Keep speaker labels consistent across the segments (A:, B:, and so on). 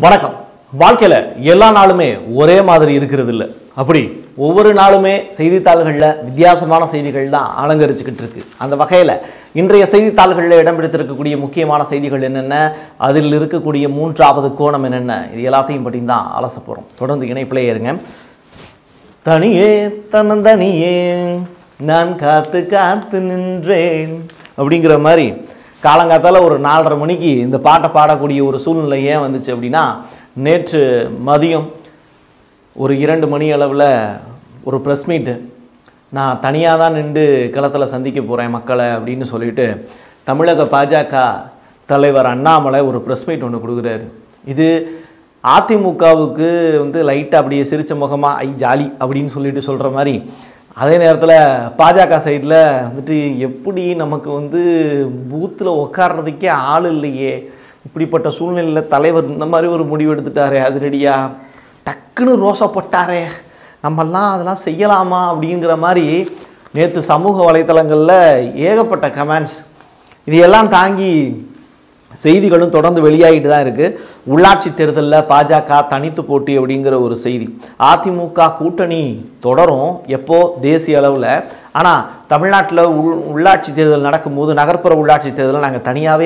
A: வணக்கம். வாழ்க்கையில எல்லா நாளுமே ஒரே மாதிரி இருக்கிறது இல்ல. அப்படி ஒவ்வொரு நாளுமே செய்தித்தாள்கள்ல வித்தியாசமான செய்திகள் தான் அலங்கரிச்சுக்கிட்டு இருக்கு. அந்த வகையில இன்றைய செய்தித்தாள்களில் இடம் பிடித்திருக்கக்கூடிய முக்கியமான செய்திகள் என்னென்ன, அதில் இருக்கக்கூடிய மூன்றாவது கோணம் என்னென்ன, இது எல்லாத்தையும் பற்றி தான் அலச போறோம். தொடர்ந்து இணைப்பிலே இருங்க. தனியே தன்னந்தனியே நான் காத்து காத்து நின்றேன் அப்படிங்கிற மாதிரி காலங்காத்தால் ஒரு 4:30 மணிக்கு இந்த பாட்டை பாடக்கூடிய ஒரு சூழ்நிலை ஏன் வந்துச்சு அப்படின்னா, நேற்று மதியம் ஒரு 2 மணி அளவில் ஒரு ப்ரெஸ் மீட்டு, நான் தனியாக தான் நின்று களத்தில் சந்திக்க போகிறேன் மக்களை அப்படின்னு சொல்லிட்டு தமிழக பாஜக தலைவர் அண்ணாமலை ஒரு ப்ரெஸ் மீட் ஒன்று கொடுக்குறாரு. இது அதிமுகவுக்கு லைட்டாக அப்படியே சிரிச்ச முகமாக ஐ ஜாலி அப்படின்னு சொல்லிட்டு சொல்கிற மாதிரி, அதே நேரத்தில் பாஜக சைடில் எப்படி நமக்கு பூத்தில் உட்கார்றதுக்கே ஆள் இல்லையே, இப்படிப்பட்ட சூழ்நிலையில் தலைவர் இந்த மாதிரி ஒரு முடிவு எடுத்துட்டாரே, அதிரடியாக டக்குன்னு ரோசப்பட்டாரே, நம்மெல்லாம் அதெல்லாம் செய்யலாமா அப்படிங்கிற மாதிரி நேற்று சமூக வலைத்தளங்களில் ஏகப்பட்ட கமெண்ட்ஸ். இதையெல்லாம் தாங்கி செய்திகளும் தொடர்ந்து வெளியாகிட்டு தான் இருக்குது. உள்ளாட்சி தேர்தலில் பாஜக தனித்து போட்டி அப்படிங்கிற ஒரு செய்தி. அதிமுக கூட்டணி தொடரும் எப்போ தேசிய அளவில், ஆனால் தமிழ்நாட்டில் உள்ளாட்சி தேர்தல் நடக்கும்போது நகர்ப்புற உள்ளாட்சி தேர்தலில் நாங்கள் தனியாகவே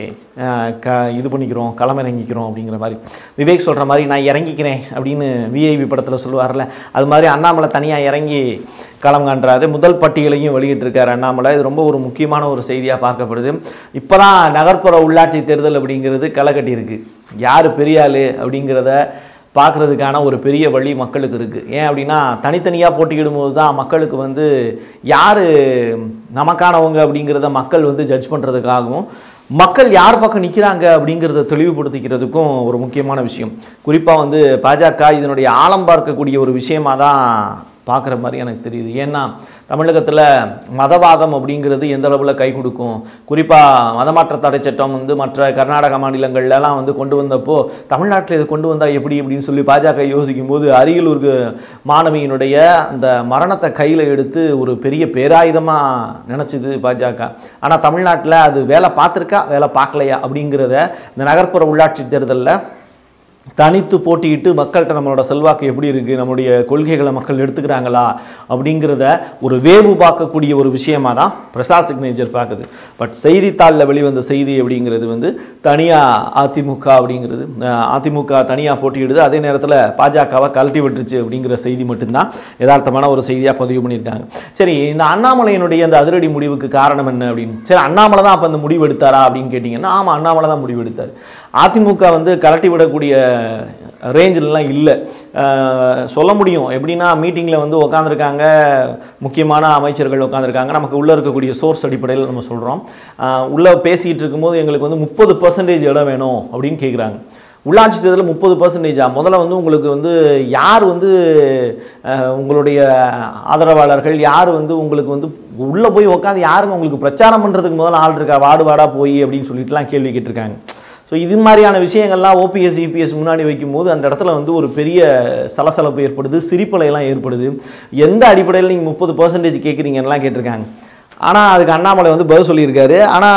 A: இது பண்ணிக்கிறோம், களமிறங்கிக்கிறோம் அப்படிங்கிற மாதிரி விவேக் சொல்கிற மாதிரி நான் இறங்கிக்கிறேன் அப்படின்னு விஐபி படத்தில் சொல்லுவார்ல, அது மாதிரி அண்ணாமலை தனியாக இறங்கி களம் காண்றாரு. முதல் பட்டியலையும் வெளியிட்டிருக்கார் அண்ணாமலை. இது ரொம்ப ஒரு முக்கியமான ஒரு செய்தியாக பார்க்கப்படுது. இப்போ தான் நகர்ப்புற உள்ளாட்சி தேர்தல் அப்படிங்கிறது களை கட்டியிருக்கு. யார் பெரிய ஆள் அப்படிங்கிறத பார்க்குறதுக்கான ஒரு பெரிய வழி மக்களுக்கு இருக்குது. ஏன் அப்படின்னா, தனித்தனியாக போட்டியிடும்போது தான் மக்களுக்கு யார் நமக்கானவங்க அப்படிங்கிறத மக்கள் ஜட்ஜ் பண்ணுறதுக்காகவும், மக்கள் யார் பக்கம் நிற்கிறாங்க அப்படிங்கிறத தெளிவுபடுத்திக்கிறதுக்கும் ஒரு முக்கியமான விஷயம். குறிப்பாக பாஜக இதனுடைய ஆழம் பார்க்கக்கூடிய ஒரு விஷயமாக தான் பார்க்குற மாதிரி எனக்கு தெரியுது. ஏன்னா தமிழகத்தில் மதவாதம் அப்படிங்கிறது எந்த அளவில் கை கொடுக்கும், குறிப்பாக மதமாற்ற தடை சட்டம் மற்ற கர்நாடக மாநிலங்கள்லாம் கொண்டு வந்தப்போ தமிழ்நாட்டில் இது கொண்டு வந்தால் எப்படி அப்படின்னு சொல்லி பாஜக யோசிக்கும் போது அரியலூருக்கு மாணவியினுடைய அந்த மரணத்தை கையில் எடுத்து ஒரு பெரிய பேராயுதமாக நினச்சிது பாஜக. ஆனால் தமிழ்நாட்டில் அது வேலை பார்த்துருக்கா வேலை பார்க்கலையா அப்படிங்கிறத இந்த நகர்ப்புற உள்ளாட்சி தேர்தலில் தனித்து போட்டியிட்டு மக்கள்கிட்ட நம்மளோட செல்வாக்கு எப்படி இருக்குது, நம்முடைய கொள்கைகளை மக்கள் எடுத்துக்கிறாங்களா அப்படிங்கிறத ஒரு வேவு பார்க்கக்கூடிய ஒரு விஷயமாக தான் பிரசாத்சிக்னேச்சர் பார்க்குது. பட் செய்தித்தாளில் வெளிவந்த செய்தி அப்படிங்கிறது தனியாக அதிமுக அப்படிங்கிறது, அதிமுக தனியாக போட்டியிடுது, அதே நேரத்தில் பாஜகவை கழட்டி விட்டுருச்சு அப்படிங்கிற செய்தி மட்டும்தான் யதார்த்தமான ஒரு செய்தியாக பதிவு பண்ணியிருக்காங்க. சரி, இந்த அண்ணாமலையினுடைய அந்த அதிரடி முடிவுக்கு காரணம் என்ன அப்படின்னு, சரி அண்ணாமலை தான் அப்போ அந்த முடிவு எடுத்தாரா அப்படின்னு கேட்டிங்கன்னா, ஆமாம் அண்ணாமலை தான் முடிவு எடுத்தார். அதிமுக கலட்டி விடக்கூடிய ரேஞ்சிலலாம் இல்லை சொல்ல முடியும். எப்படின்னா மீட்டிங்கில் உட்காந்துருக்காங்க, முக்கியமான அமைச்சர்கள் உட்காந்துருக்காங்க, நமக்கு உள்ளே இருக்கக்கூடிய சோர்ஸ் அடிப்படையில் நம்ம சொல்கிறோம். உள்ளே பேசிகிட்டு இருக்கும்போது எங்களுக்கு 30% இடம் வேணும் அப்படின்னு கேட்குறாங்க. உள்ளாட்சி தேர்தலில் 30%? முதல்ல உங்களுக்கு யார் உங்களுடைய ஆதரவாளர்கள் யார் உங்களுக்கு உள்ளே போய் உட்காந்து யாருங்க உங்களுக்கு பிரச்சாரம் பண்ணுறதுக்கு முதல்ல ஆள் இருக்கா, வார்டு வார்டாக போய் அப்படின்னு சொல்லிட்டுலாம் கேள்வி கேட்டிருக்காங்க. ஸோ இது மாதிரியான விஷயங்கள்லாம் ஓபிஎஸ் இபிஎஸ் முன்னாடி வைக்கும்போது அந்த இடத்துல ஒரு பெரிய சலசலப்பு ஏற்படுது, சிரிப்பலையெல்லாம் ஏற்படுது. எந்த அடிப்படையில் நீங்கள் 30% கேட்குறீங்கன்னெலாம் கேட்டிருக்காங்க. ஆனால் அதுக்கு அண்ணாமலை பதில் சொல்லியிருக்காரு.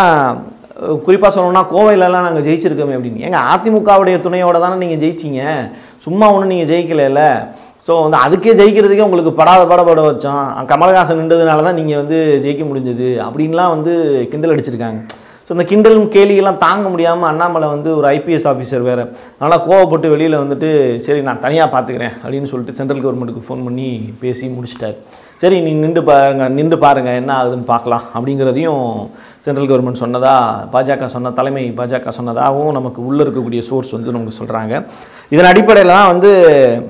A: ஆனால் குறிப்பாக சொல்லணும்னா கோவையிலலாம் நாங்கள் ஜெயிச்சிருக்கோமே அப்படின்னு. ஏங்க அதிமுகவுடைய துணையோட தானே நீங்கள் ஜெயிச்சிங்க, சும்மா ஒன்றும் நீங்கள் ஜெயிக்கலைல்ல. ஸோ அதுக்கே ஜெயிக்கிறதுக்கே உங்களுக்கு படாத வச்சோம், கமலஹாசன் நின்றதுனால தான் நீங்கள் ஜெயிக்க முடிஞ்சது அப்படின்லாம் கிண்டல் அடிச்சிருக்காங்க. ஸோ இந்த கிண்டலும் கேலியெல்லாம் தாங்க முடியாமல் அண்ணாமலை ஒரு ஐபிஎஸ் ஆஃபீஸர் வேறு, அதனால் கோவப்பட்டு வெளியில் சரி நான் தனியாக பார்த்துக்கிறேன் அப்படின்னு சொல்லிட்டு சென்ட்ரல் கவர்மெண்ட்டுக்கு ஃபோன் பண்ணி பேசி முடிச்சிட்டார். சரி நீ நின்று பாருங்கள் என்ன ஆகுதுன்னு பார்க்கலாம் அப்படிங்கிறதையும் சென்ட்ரல் கவர்மெண்ட் சொன்னதா பாஜக தலைமை பாஜக சொன்னதாகவும் நமக்கு உள்ளே இருக்கக்கூடிய சோர்ஸ் நமக்கு சொல்கிறாங்க. இதன் அடிப்படையில் தான்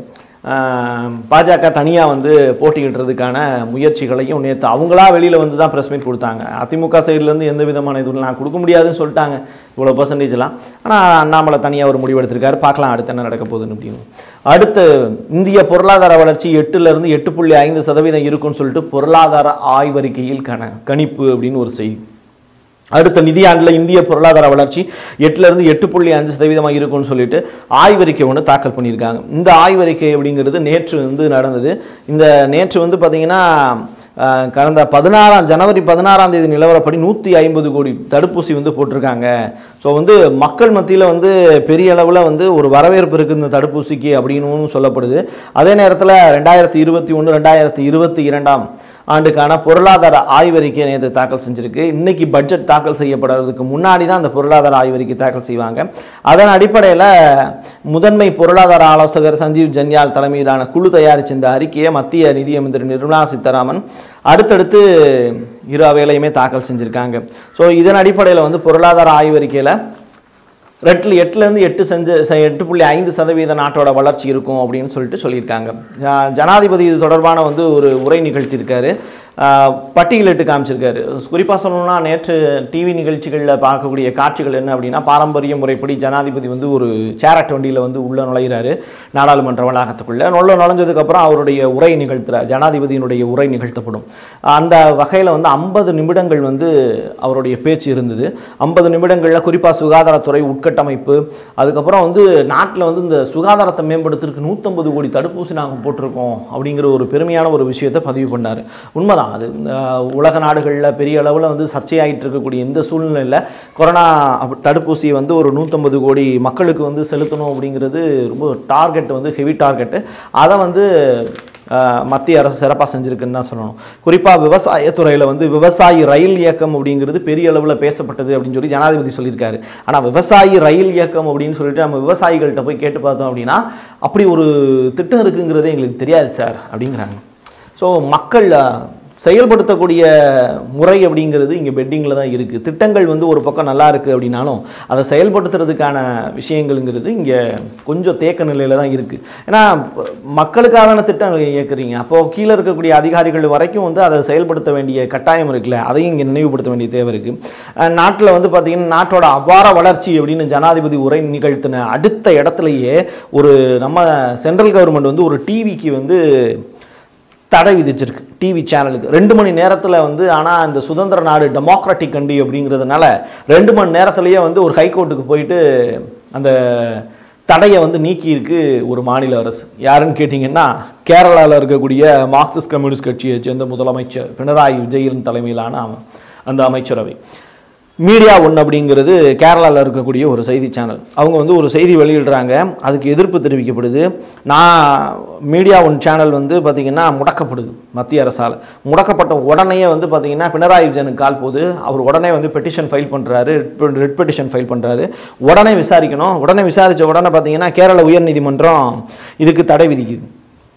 A: பாஜக தனியாக போட்டியிடுறதுக்கான முயற்சிகளையும் நேற்று அவங்களா வெளியில் தான் ப்ரெஸ் மீட் கொடுத்தாங்க. அதிமுக சைட்லேருந்து எந்த விதமான இதுவும் நான் கொடுக்க முடியாதுன்னு சொல்லிட்டாங்க இவ்வளோ பர்சன்டேஜ்லாம். ஆனால் அண்ணாமலை தனியாக ஒரு முடிவு எடுத்திருக்காரு. பார்க்கலாம் அடுத்து என்ன நடக்க போகுதுன்னு அப்படின்னு. அடுத்து இந்திய பொருளாதார வளர்ச்சி 8லேருந்து 8.5% இருக்குன்னு சொல்லிட்டு பொருளாதார ஆய்வறிக்கையில் கணிப்பு அப்படின்னு ஒரு செய்தி. அடுத்த நிதியாண்டில் இந்திய பொருளாதார வளர்ச்சி 8லேருந்து 8.5% இருக்கும்னு சொல்லிட்டு ஆய்வறிக்கை ஒன்று தாக்கல் பண்ணியிருக்காங்க. இந்த ஆய்வறிக்கை அப்படிங்கிறது நேற்று நடந்தது. இந்த நேற்று பார்த்தீங்கன்னா கடந்த ஜனவரி 16 நிலவரப்படி 150 கோடி தடுப்பூசி வந்து போட்டிருக்காங்க. ஸோ வந்து மக்கள் மத்தியில் வந்து பெரிய அளவில் வந்து ஒரு வரவேற்பு இருக்குது இந்த தடுப்பூசிக்கு அப்படின்னு சொல்லப்படுது. அதே நேரத்தில் 2021-2022 ஆண்டுக்கான பொருளாதார ஆய்வறிக்கை நேற்று தாக்கல் செஞ்சிருக்கு. இன்னைக்கு பட்ஜெட் தாக்கல் செய்யப்படுறதுக்கு முன்னாடி தான் அந்த பொருளாதார ஆய்வறிக்கை தாக்கல் செய்வாங்க. அதன் அடிப்படையில் முதன்மை பொருளாதார ஆலோசகர் சஞ்சீவ் ஜன்யால் தலைமையிலான குழு தயாரித்த இந்த அறிக்கையை மத்திய நிதியமைச்சர் நிர்மலா சீதாராமன் அடுத்தடுத்து இரு அவைகளையுமே தாக்கல் செஞ்சுருக்காங்க. ஸோ இதன் அடிப்படையில் வந்து பொருளாதார ஆய்வறிக்கையில் 8.5% நாட்டோட வளர்ச்சி இருக்கும் அப்படின்னு சொல்லியிருக்காங்க. ஜனாதிபதி இது தொடர்பான வந்து ஒரு உரை நிகழ்த்தியிருக்காரு. பட்டியலிட்டு காமிச்சிருக்காரு. குறிப்பாக சொல்லணும்னா நேற்று டிவி நிகழ்ச்சிகளில் பார்க்கக்கூடிய காட்சிகள் என்ன அப்படின்னா, பாரம்பரிய முறைப்படி ஜனாதிபதி வந்து ஒரு சேரட் வண்டியில் வந்து உள்ளே நுழைகிறாரு நாடாளுமன்ற வளாகத்துக்குள்ளே. நுழைஞ்சதுக்கப்புறம் அவருடைய உரை நிகழ்த்துறார். ஜனாதிபதியினுடைய உரை நிகழ்த்தப்படும். அந்த வகையில் வந்து 50 நிமிடங்கள் வந்து அவருடைய பேச்சு இருந்தது. 50 நிமிடங்களில் குறிப்பாக சுகாதாரத்துறை, உட்கட்டமைப்பு, அதுக்கப்புறம் வந்து நாட்டில் வந்து இந்த சுகாதாரத்தை மேம்படுத்துறதுக்கு 150 கோடி தடுப்பூசி நாங்கள் போட்டிருக்கோம் அப்படிங்கிற ஒரு பெருமையான ஒரு விஷயத்தை பதிவு பண்ணார். உண்மைதான். அது உலக நாடுகளில் பெரிய அளவில் வந்து சர்ச்சையாகிட்டு இருக்கக்கூடிய இந்த சூழ்நிலையில் கொரோனா தடுப்பூசியை வந்து ஒரு 150 கோடி மக்களுக்கு வந்து செலுத்தணும் அப்படிங்கிறது ரொம்ப டார்கெட், வந்து ஹெவி டார்கெட்டு. அதை வந்து மத்திய அரசு சிறப்பாக செஞ்சுருக்குன்னு தான் சொல்லணும். குறிப்பாக விவசாயத்துறையில் வந்து விவசாயி ரயில் இயக்கம் அப்படிங்கிறது பெரிய அளவில் பேசப்பட்டது அப்படின்னு சொல்லி ஜனாதிபதி சொல்லியிருக்காரு. ஆனால் விவசாயி ரயில் இயக்கம் அப்படின்னு சொல்லிட்டு நம்ம விவசாயிகள்கிட்ட போய் கேட்டு பார்த்தோம் அப்படின்னா, அப்படி ஒரு திட்டம் இருக்குங்கிறதே எங்களுக்கு தெரியாது சார் அப்படிங்கிறாங்க. ஸோ மக்கள் செயல்படுத்தக்கூடிய முறை அப்படிங்கிறது இங்கே பெட்டிங்கில் தான் இருக்குது. திட்டங்கள் வந்து ஒரு பக்கம் நல்லா இருக்குது அப்படின்னாலும் அதை செயல்படுத்துறதுக்கான விஷயங்கள்ங்கிறது இங்கே கொஞ்சம் தேக்க நிலையில் தான் இருக்குது. ஏன்னா மக்களுக்கான திட்டங்கள் இயக்குறீங்க, அப்போது கீழே இருக்கக்கூடிய அதிகாரிகள் வரைக்கும் வந்து அதை செயல்படுத்த வேண்டிய கட்டாயம் இருக்குல்ல, அதையும் இங்கே நினைவுபடுத்த வேண்டிய தேவை இருக்குது. நாட்டில் வந்து பார்த்திங்கன்னா நாட்டோட அபார வளர்ச்சி அப்படின்னு ஜனாதிபதி உரை நிகழ்த்தின அடுத்த இடத்துலையே ஒரு நம்ம சென்ட்ரல் கவர்மெண்ட் வந்து ஒரு டிவிக்கு வந்து தடை விதிச்சிருக்கு. டிவி சேனலுக்கு 2 மணி நேரத்தில் வந்து, ஆனால் இந்த சுதந்திர நாடு டெமோக்ராட்டிக் கண்ட்ரி அப்படிங்கிறதுனால 2 மணி நேரத்துலேயே வந்து ஒரு ஹைகோர்ட்டுக்கு போயிட்டு அந்த தடையை வந்து நீக்கியிருக்கு ஒரு மாநில அரசு. யாருன்னு கேட்டிங்கன்னா, கேரளாவில் இருக்கக்கூடிய மார்க்சிஸ்ட் கம்யூனிஸ்ட் கட்சியை சேர்ந்த முதலமைச்சர் பினராயி விஜயன் தலைமையிலான அந்த அமைச்சரவை. மீடியா ஒன் அப்படிங்கிறது கேரளாவில் இருக்கக்கூடிய ஒரு செய்தி சேனல். அவங்க வந்து ஒரு செய்தி வெளியிடுறாங்க, அதுக்கு எதிர்ப்பு தெரிவிக்கப்படுது. மீடியா ஒன் சேனல் வந்து பார்த்திங்கன்னா முடக்கப்படுது மத்திய அரசால். முடக்கப்பட்ட உடனே வந்து பார்த்திங்கன்னா பினராயி விஜயனுக்கு கால் போகுது. அவர் உடனே வந்து பெட்டிஷன் ஃபைல் பண்ணுறாரு, ரெட் பெட்டிஷன் ஃபைல் பண்ணுறாரு. உடனே விசாரிக்கணும். உடனே விசாரித்த உடனே பார்த்திங்கன்னா கேரள உயர்நீதிமன்றம் இதுக்கு தடை விதிக்குது.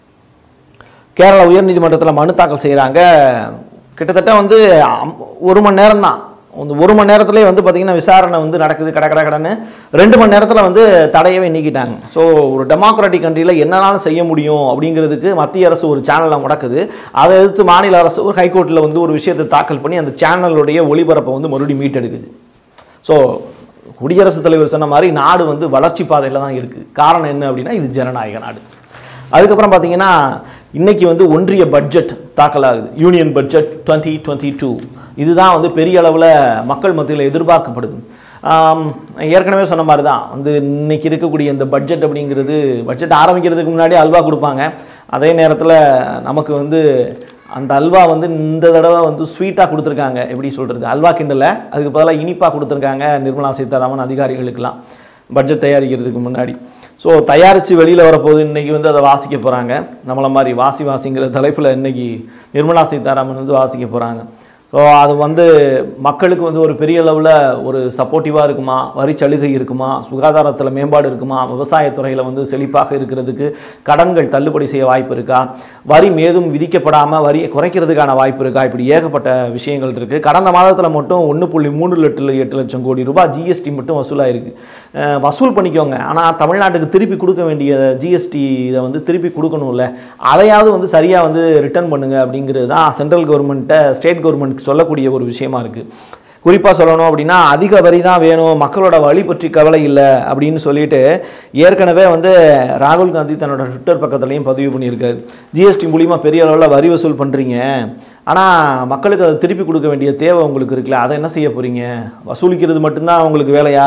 A: கேரள உயர்நீதிமன்றத்தில் மனு தாக்கல் செய்கிறாங்க. கிட்டத்தட்ட வந்து 1 மணி நேரம் தான். 1 மணி நேரத்துலேயே வந்து பார்த்திங்கன்னா விசாரணை வந்து நடக்குது. கடன்னு 2 மணி நேரத்தில் வந்து தடையவே நீக்கிட்டாங்க. ஸோ ஒரு டெமோக்ராட்டிக் கண்ட்ரியில் என்னன்னாலும் செய்ய முடியும் அப்படிங்கிறதுக்கு மத்திய அரசு ஒரு சேனலை முடக்குது. அதை எதிர்த்து மாநில அரசு ஒரு ஹைகோர்ட்டில் வந்து ஒரு விஷயத்தை தாக்கல் பண்ணி அந்த சேனலுடைய ஒளிபரப்பை வந்து மறுபடியும் மீட்டெடுக்குது. ஸோ குடியரசுத் தலைவர் சொன்ன மாதிரி நாடு வந்து வளர்ச்சி பாதையில் தான் இருக்குது. காரணம் என்ன அப்படின்னா, இது ஜனநாயக நாடு. அதுக்கப்புறம் பார்த்திங்கன்னா இன்றைக்கி வந்து ஒன்றிய பட்ஜெட் தாக்கல் ஆகுது. Union budget 2022. இதுதான் வந்து பெரிய அளவில் மக்கள் மத்தியில் எதிர்பார்க்கப்படுது. ஏற்கனவே சொன்ன மாதிரி தான் வந்து இன்றைக்கி இருக்கக்கூடிய இந்த பட்ஜெட் அப்படிங்கிறது, பட்ஜெட் ஆரம்பிக்கிறதுக்கு முன்னாடி அல்வா கொடுப்பாங்க. அதே நேரத்தில் நமக்கு வந்து அந்த அல்வா வந்து இந்த தடவை வந்து ஸ்வீட்டாக கொடுத்துருக்காங்க. எப்படி சொல்கிறது, அல்வா கிண்டலை, அதுக்கு பதிலாக இனிப்பாக கொடுத்துருக்காங்க நிர்மலா சீதாராமன் அதிகாரிகளுக்கெல்லாம் பட்ஜெட் தயாரிக்கிறதுக்கு முன்னாடி. ஸோ தயாரித்து வெளியில் வரப்போது இன்றைக்கி வந்து அதை வாசிக்க போகிறாங்க. நம்மளை மாதிரி வாசிங்கிற தலைப்பில் இன்றைக்கி நிர்மலா சீதாராமன் வந்து வாசிக்க போகிறாங்க. ஸோ அது வந்து மக்களுக்கு வந்து ஒரு பெரிய அளவில் ஒரு சப்போர்ட்டிவாக இருக்குமா, வரி சலுகை இருக்குமா, சுகாதாரத்தில் மேம்பாடு இருக்குமா, விவசாயத்துறையில் வந்து செழிப்பாக இருக்கிறதுக்கு கடன்கள் தள்ளுபடி செய்ய வாய்ப்பு இருக்கா, வரி மேதும் விதிக்கப்படாமல் வரியை குறைக்கிறதுக்கான வாய்ப்பு இருக்கா, இப்படி ஏகப்பட்ட விஷயங்கள் இருக்குது. கடந்த மாதத்தில் மட்டும் 1.38 லட்சம் கோடி ரூபாய் ஜிஎஸ்டி மட்டும் வசூலாயிருக்கு. வசூல் பண்ணிக்கோங்க, ஆனால் தமிழ்நாட்டுக்கு திருப்பி கொடுக்க வேண்டிய ஜிஎஸ்டி இதை வந்து திருப்பி கொடுக்கணும்ல, அதையாவது வந்து சரியாக வந்து ரிட்டர்ன் பண்ணுங்கள் அப்படிங்கிறது தான் சென்ட்ரல் கவர்மெண்ட்டை ஸ்டேட் கவர்மெண்ட் சொல்லக்கூடிய ஒரு விஷயமா இருக்குது. குறிப்பாக சொல்லணும் அப்படின்னா, அதிக வரி தான் வேணும், மக்களோட வழி பற்றி கவலை இல்லை அப்படின்னு சொல்லிட்டு ஏற்கனவே வந்து ராகுல் காந்தி தன்னோட ட்விட்டர் பக்கத்துலையும் பதிவு பண்ணியிருக்காரு. ஜிஎஸ்டி மூலிமா பெரிய அளவில் வரி வசூல் பண்ணுறீங்க, ஆனால் மக்களுக்கு அதை திருப்பி கொடுக்க வேண்டிய தேவை உங்களுக்கு இருக்குல்ல, அதை என்ன செய்ய போகிறீங்க, வசூலிக்கிறது மட்டும்தான் உங்களுக்கு வேலையா,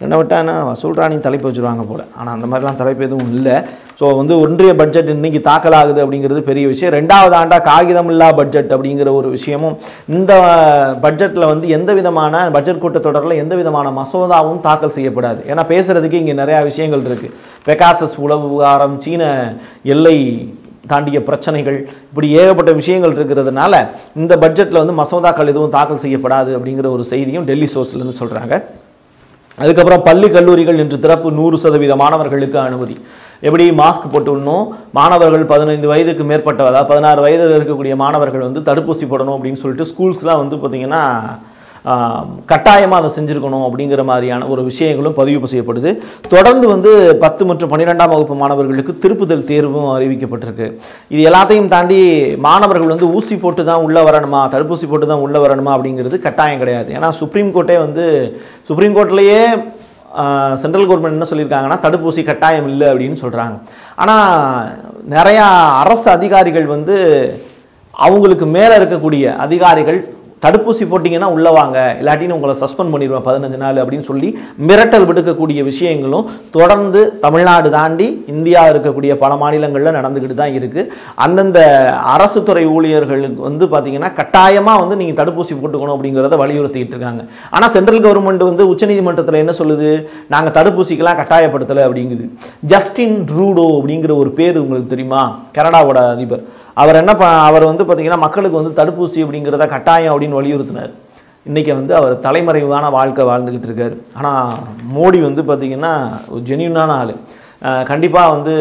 A: என்ன விட்டான்னா வசூல்ராணி தலைப்பு வச்சுருவாங்க போல். ஆனால் அந்த மாதிரிலாம் தலைப்பு எதுவும் இல்லை. ஸோ வந்து ஒன்றிய பட்ஜெட் இன்றைக்கி தாக்கல் ஆகுது அப்படிங்கிறது பெரிய விஷயம். 2வது ஆண்டாக காகிதமில்லா பட்ஜெட் அப்படிங்கிற ஒரு விஷயமும் இந்த பட்ஜெட்டில் வந்து எந்த விதமான பட்ஜெட் கூட்டத்தொடரில் எந்த விதமான மசோதாவும் தாக்கல் செய்யப்படாது. ஏன்னா பேசுகிறதுக்கு இங்கே நிறையா விஷயங்கள் இருக்குது. பெகாசஸ் உளவு விவகாரம், சீன எல்லை தாண்டிய பிரச்சனைகள், இப்படி ஏகப்பட்ட விஷயங்கள் இருக்கிறதுனால இந்த பட்ஜெட்டில் வந்து மசோதாக்கள் எதுவும் தாக்கல் செய்யப்படாது அப்படிங்கிற ஒரு செய்தியும் டெல்லி சோர்ஸ்லேருந்து சொல்கிறாங்க. அதுக்கப்புறம் பள்ளி கல்லூரிகள் இன்று திறப்பு, 100% மாணவர்களுக்கு அனுமதி. எப்படி மாஸ்க் போட்டுடணும், மாணவர்கள் 15 வயதுக்கு மேற்பட்ட, அதாவது 16 வயதில் இருக்கக்கூடிய மாணவர்கள் வந்து தடுப்பூசி போடணும் அப்படின்னு சொல்லிட்டு ஸ்கூல்ஸ்லாம் வந்து பார்த்திங்கன்னா கட்டாயமாக அதை செஞ்சுருக்கணும் அப்படிங்கிற மாதிரியான ஒரு விஷயங்களும் பதிவு செய்யப்படுது. தொடர்ந்து வந்து 10 மற்றும் 12ஆம் வகுப்பு மாணவர்களுக்கு திருப்புதல் தேர்வும் அறிவிக்கப்பட்டிருக்கு. இது எல்லாத்தையும் தாண்டி மாணவர்கள் வந்து ஊசி போட்டு தான் உள்ளே வரணுமா, தடுப்பூசி போட்டு தான் உள்ளே வரணுமா அப்படிங்கிறது கட்டாயம் கிடையாது. ஏன்னா சுப்ரீம் கோர்ட்லேயே சென்ட்ரல் கவர்மெண்ட் என்ன சொல்லியிருக்காங்கன்னா தடுப்பூசி கட்டாயம் இல்லை அப்படின்னு சொல்கிறாங்க. ஆனால் நிறையா அரசு அதிகாரிகள் வந்து அவங்களுக்கு மேலே இருக்கக்கூடிய அதிகாரிகள் தடுப்பூசி போட்டிங்கன்னா உள்ளே வாங்க, இல்லாட்டின்னு உங்களை சஸ்பெண்ட் பண்ணிடுவேன் 15 நாள் அப்படின்னு சொல்லி மிரட்டல் விடுக்கக்கூடிய விஷயங்களும் தொடர்ந்து தமிழ்நாடு தாண்டி இந்தியா இருக்கக்கூடிய பல மாநிலங்களில் நடந்துக்கிட்டு தான் இருக்குது. அந்தந்த அரசு துறை ஊழியர்களுக்கு வந்து பார்த்திங்கன்னா கட்டாயமாக வந்து நீங்கள் தடுப்பூசி போட்டுக்கணும் அப்படிங்கிறத வலியுறுத்திக்கிட்டு இருக்காங்க. ஆனால் சென்ட்ரல் கவர்மெண்ட் வந்து உச்சநீதிமன்றத்தில் என்ன சொல்லுது, நாங்கள் தடுப்பூசிக்கெல்லாம் கட்டாயப்படுத்தலை அப்படிங்குது. ஜஸ்டின் ட்ரூடோ அப்படிங்கிற ஒரு பேர் உங்களுக்கு தெரியுமா, கனடாவோட அதிபர். அவர் வந்து பார்த்திங்கன்னா மக்களுக்கு வந்து தடுப்பூசி அப்படிங்கிறத கட்டாயம் அப்படின்னு வலியுறுத்தினார். இன்றைக்கி வந்து அவர் தலைமறைவான வாழ்க்கை வாழ்ந்துக்கிட்டு இருக்கார். ஆனால் மோடி வந்து பார்த்திங்கன்னா ஒரு ஜென்யூனான ஆள். கண்டிப்பாக வந்து